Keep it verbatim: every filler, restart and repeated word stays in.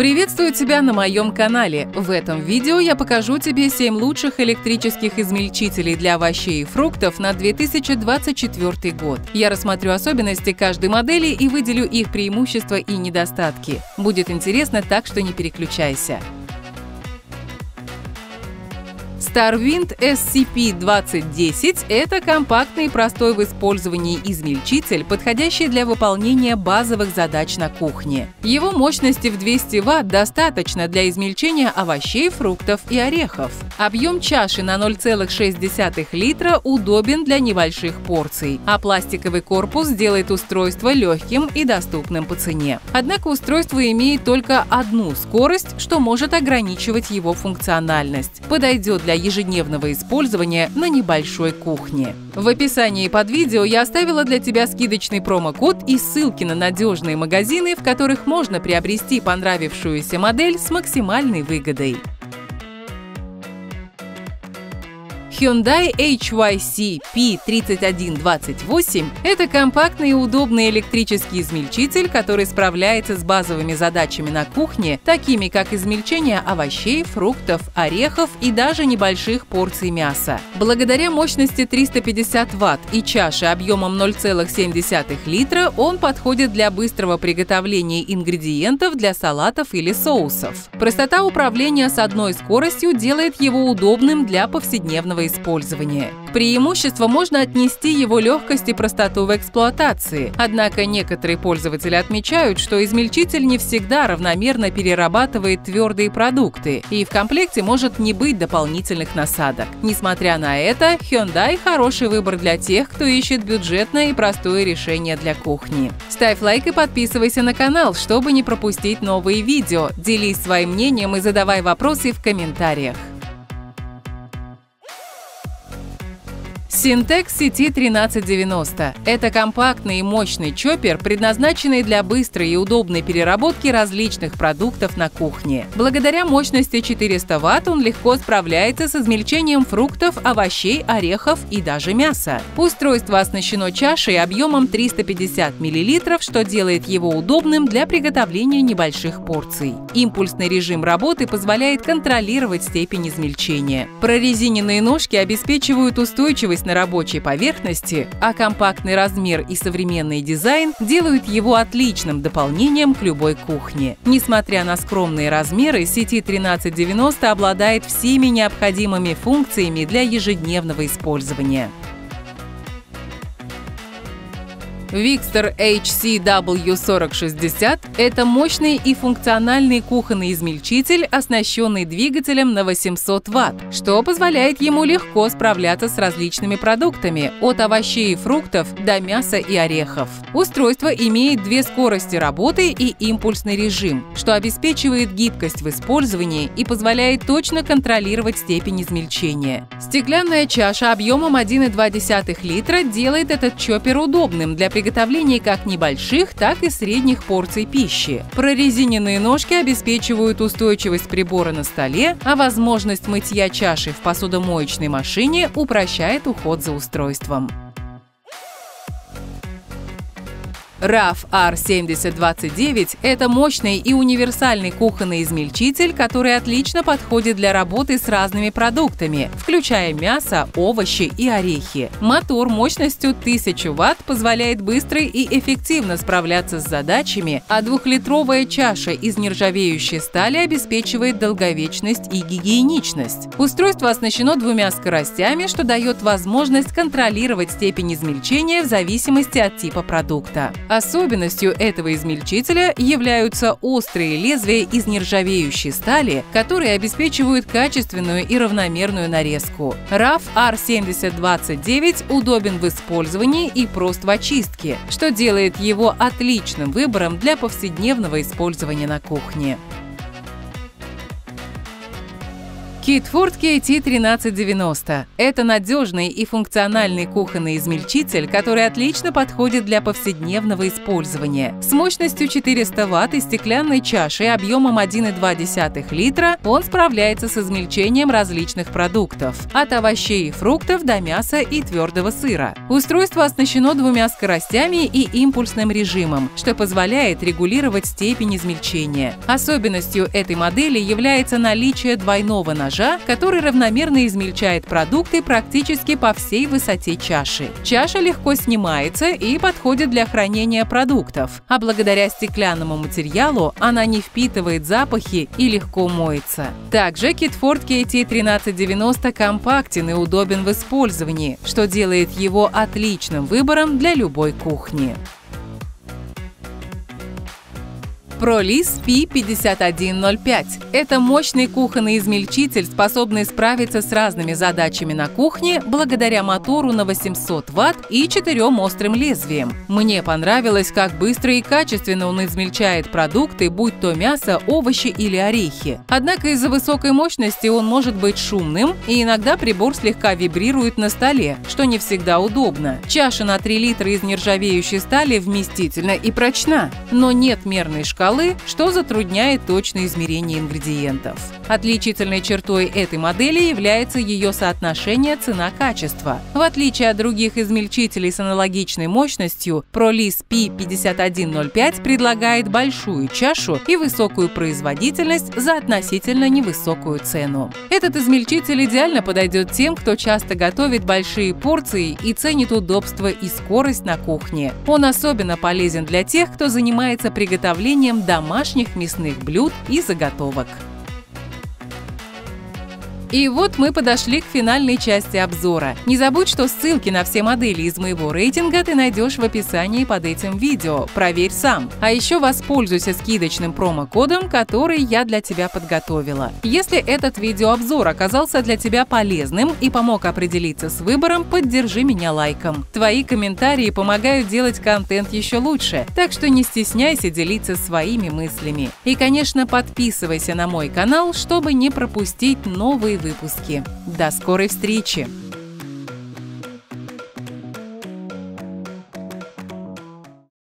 Приветствую тебя на моем канале. В этом видео я покажу тебе семь лучших электрических измельчителей для овощей и фруктов на две тысячи двадцать четвёртый год. Я рассмотрю особенности каждой модели и выделю их преимущества и недостатки. Будет интересно, так что не переключайся. StarWind эс си пи двадцать десять – это компактный и простой в использовании измельчитель, подходящий для выполнения базовых задач на кухне. Его мощности в двести ватт достаточно для измельчения овощей, фруктов и орехов. Объем чаши на ноль целых шесть десятых литра удобен для небольших порций, а пластиковый корпус делает устройство легким и доступным по цене. Однако устройство имеет только одну скорость, что может ограничивать его функциональность. Подойдет для ежедневного использования на небольшой кухне. В описании под видео я оставила для тебя скидочный промокод и ссылки на надежные магазины, в которых можно приобрести понравившуюся модель с максимальной выгодой. Hyundai эйч вай си пи тридцать один двадцать восемь – это компактный и удобный электрический измельчитель, который справляется с базовыми задачами на кухне, такими как измельчение овощей, фруктов, орехов и даже небольших порций мяса. Благодаря мощности триста пятьдесят ватт и чаше объемом ноль целых семь десятых литра он подходит для быстрого приготовления ингредиентов для салатов или соусов. Простота управления с одной скоростью делает его удобным для повседневного использования. К преимуществу можно отнести его легкость и простоту в эксплуатации. Однако некоторые пользователи отмечают, что измельчитель не всегда равномерно перерабатывает твердые продукты, и в комплекте может не быть дополнительных насадок. Несмотря на это, Hyundai – хороший выбор для тех, кто ищет бюджетное и простое решение для кухни. Ставь лайк и подписывайся на канал, чтобы не пропустить новые видео. Делись своим мнением и задавай вопросы в комментариях. Sintex си ти тринадцать девяносто – это компактный и мощный чоппер, предназначенный для быстрой и удобной переработки различных продуктов на кухне. Благодаря мощности четыреста ватт он легко справляется с измельчением фруктов, овощей, орехов и даже мяса. Устройство оснащено чашей объемом триста пятьдесят миллилитров, что делает его удобным для приготовления небольших порций. Импульсный режим работы позволяет контролировать степень измельчения. Прорезиненные ножки обеспечивают устойчивость на рабочей поверхности, а компактный размер и современный дизайн делают его отличным дополнением к любой кухне. Несмотря на скромные размеры, си ти тринадцать девяносто обладает всеми необходимыми функциями для ежедневного использования. Викстор эйч си дабл ю сорок шестьдесят – это мощный и функциональный кухонный измельчитель, оснащенный двигателем на восемьсот ватт, что позволяет ему легко справляться с различными продуктами, от овощей и фруктов до мяса и орехов. Устройство имеет две скорости работы и импульсный режим, что обеспечивает гибкость в использовании и позволяет точно контролировать степень измельчения. Стеклянная чаша объемом один и две десятых литра делает этот чоппер удобным для приготовления приготовлении как небольших, так и средних порций пищи. Прорезиненные ножки обеспечивают устойчивость прибора на столе, а возможность мытья чаши в посудомоечной машине упрощает уход за устройством. раф ар семьдесят двадцать девять – это мощный и универсальный кухонный измельчитель, который отлично подходит для работы с разными продуктами, включая мясо, овощи и орехи. Мотор мощностью тысяча ватт позволяет быстро и эффективно справляться с задачами, а двухлитровая чаша из нержавеющей стали обеспечивает долговечность и гигиеничность. Устройство оснащено двумя скоростями, что дает возможность контролировать степень измельчения в зависимости от типа продукта. Особенностью этого измельчителя являются острые лезвия из нержавеющей стали, которые обеспечивают качественную и равномерную нарезку. раф ар семьдесят двадцать девять удобен в использовании и прост в очистке, что делает его отличным выбором для повседневного использования на кухне. Kidford кей ти тринадцать девяносто – это надежный и функциональный кухонный измельчитель, который отлично подходит для повседневного использования. С мощностью четыреста ватт и стеклянной чашей объемом один и два десятых литра он справляется с измельчением различных продуктов – от овощей и фруктов до мяса и твердого сыра. Устройство оснащено двумя скоростями и импульсным режимом, что позволяет регулировать степень измельчения. Особенностью этой модели является наличие двойного ножа, который равномерно измельчает продукты практически по всей высоте чаши. Чаша легко снимается и подходит для хранения продуктов, а благодаря стеклянному материалу она не впитывает запахи и легко моется. Также Kidford кей ти тринадцать девяносто компактен и удобен в использовании, что делает его отличным выбором для любой кухни. ProLis пи пятьдесят один ноль пять – это мощный кухонный измельчитель, способный справиться с разными задачами на кухне благодаря мотору на восемьсот ватт и четырем острым лезвиям. Мне понравилось, как быстро и качественно он измельчает продукты, будь то мясо, овощи или орехи. Однако из-за высокой мощности он может быть шумным, и иногда прибор слегка вибрирует на столе, что не всегда удобно. Чаша на три литра из нержавеющей стали вместительна и прочна, но нет мерной шкалы, что затрудняет точное измерение ингредиентов. Отличительной чертой этой модели является ее соотношение цена-качество. В отличие от других измельчителей с аналогичной мощностью, ProLis пи пятьдесят один ноль пять предлагает большую чашу и высокую производительность за относительно невысокую цену. Этот измельчитель идеально подойдет тем, кто часто готовит большие порции и ценит удобство и скорость на кухне. Он особенно полезен для тех, кто занимается приготовлением домашних мясных блюд и заготовок. И вот мы подошли к финальной части обзора. Не забудь, что ссылки на все модели из моего рейтинга ты найдешь в описании под этим видео. Проверь сам. А еще воспользуйся скидочным промокодом, который я для тебя подготовила. Если этот видеообзор оказался для тебя полезным и помог определиться с выбором, поддержи меня лайком. Твои комментарии помогают делать контент еще лучше, так что не стесняйся делиться своими мыслями. И, конечно, подписывайся на мой канал, чтобы не пропустить новые выпуски. До скорой встречи!